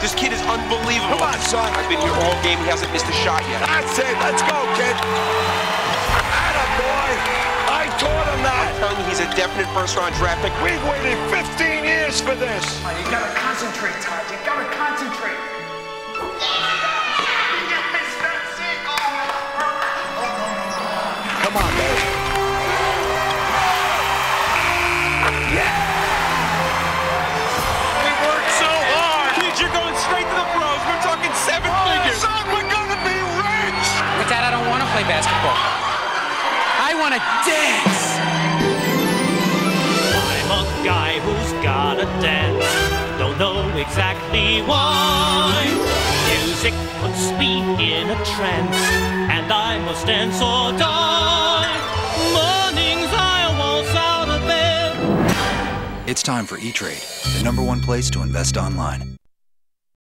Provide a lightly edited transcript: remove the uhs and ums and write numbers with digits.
This kid is unbelievable. Come on, son. I've been here all game. He hasn't missed a shot yet. That's it. Let's go, kid. Attaboy. I taught him that. I'm telling you, he's a definite first-round draft pick. We've waited 15 years for this. Oh, you gotta concentrate, Todd. You gotta concentrate. Come on, baby. Yeah. We worked so hard. Kids, you're going straight to the pros. We're talking seven figures. Son, we're gonna be rich. But Dad, I don't want to play basketball. I want to dance. I'm a guy who's gotta dance. Don't know exactly why. Music puts me in a trance, and I must dance or die. Mornings I waltz out of bed. It's time for E-Trade, the #1 place to invest online.